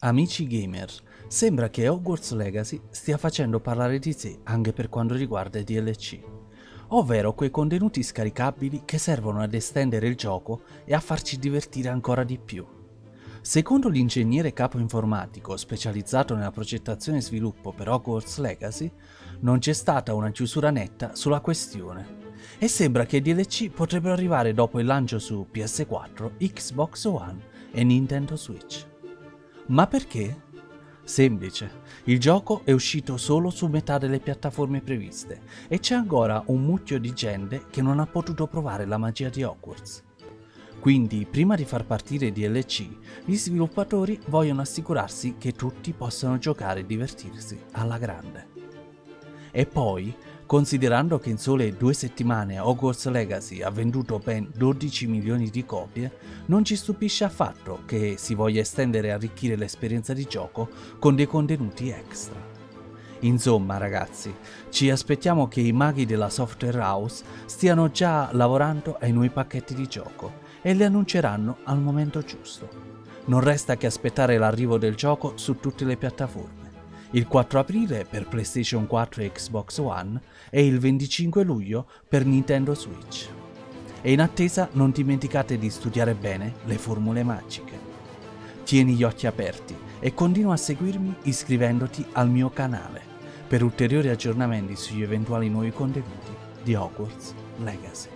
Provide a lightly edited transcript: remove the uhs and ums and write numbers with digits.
Amici gamer, sembra che Hogwarts Legacy stia facendo parlare di sé anche per quanto riguarda i DLC, ovvero quei contenuti scaricabili che servono ad estendere il gioco e a farci divertire ancora di più. Secondo l'ingegnere capo informatico specializzato nella progettazione e sviluppo per Hogwarts Legacy, non c'è stata una chiusura netta sulla questione e sembra che i DLC potrebbero arrivare dopo il lancio su PS4, Xbox One e Nintendo Switch. Ma perché? Semplice, il gioco è uscito solo su metà delle piattaforme previste e c'è ancora un mucchio di gente che non ha potuto provare la magia di Hogwarts. Quindi, prima di far partire i DLC, gli sviluppatori vogliono assicurarsi che tutti possano giocare e divertirsi alla grande. E poi, considerando che in sole 2 settimane Hogwarts Legacy ha venduto ben 12 milioni di copie, non ci stupisce affatto che si voglia estendere e arricchire l'esperienza di gioco con dei contenuti extra. Insomma ragazzi, ci aspettiamo che i maghi della software house stiano già lavorando ai nuovi pacchetti di gioco e li annunceranno al momento giusto. Non resta che aspettare l'arrivo del gioco su tutte le piattaforme. Il 4 aprile per PlayStation 4 e Xbox One e il 25 luglio per Nintendo Switch. E in attesa non dimenticate di studiare bene le formule magiche. Tieni gli occhi aperti e continua a seguirmi iscrivendoti al mio canale per ulteriori aggiornamenti sugli eventuali nuovi contenuti di Hogwarts Legacy.